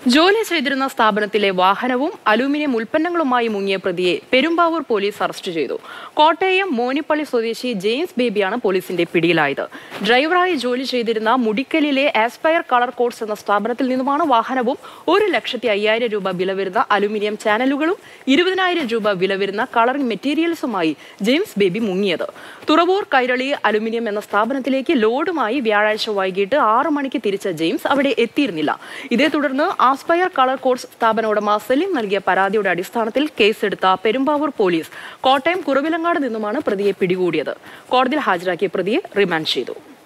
ജോലി ചെയ്തിരുന്ന സ്ഥാപനത്തിലെ വാഹനവും അലൂമിനിയം ഉൽപ്പന്നങ്ങളുമായി മുങ്ങിയ പ്രതിയെ പെരുമ്പാവൂർ പോലീസ് അറസ്റ്റ് ചെയ്തു. കോട്ടയം മോനിപ്പള്ളി സ്വദേശി ജെയിംസ് ബേബിയാണ് പോലീസിന്റെ പിടിയിലായത്. ഡ്രൈവറായി ജോലി ചെയ്തിരുന്ന മുടിക്കലിലെ ആസ്പയർ കളർ കോഡ്സ് എന്ന സ്ഥാപനത്തിൽ നിന്നുമാണ് വാഹനവും 1,50,000 രൂപ വില വരുന്ന അലൂമിനിയം ചാനലുകളും 20,000 രൂപ വില വരുന്ന കളറിംഗ് മെറ്റീരിയൽസുമായി ജെയിംസ് ബേബി മുങ്ങിയത്. തുറവൂർ കൈരളി അലൂമിനിയം എന്ന സ്ഥാപനത്തിലേക്ക് ലോഡുമായി വ്യാഴാഴ്ച വൈകിട്ട് 6 മണിക്ക് തിരിച്ച ജെയിംസ് അവിടെ എത്തിയിരുന്നില്ല. ഇതേ തുടർന്ന് ആസ്പയർ കളർ കോഡ്സ് സ്ഥാപന ഉടമ സലീം നൽകിയ പരാതിയുടെ അടിസ്ഥാനത്തിൽ കേസെടുത്ത പെരുമ്പാവൂർ പോലീസ് കോട്ടയം കുറവിലങ്ങാട് നിന്നുമാണ് പ്രതിയെ പിടികൂടിയത്. കോടതിയിൽ ഹാജരാക്കിയ പ്രതിയെ റിമാൻഡ് ചെയ്തു.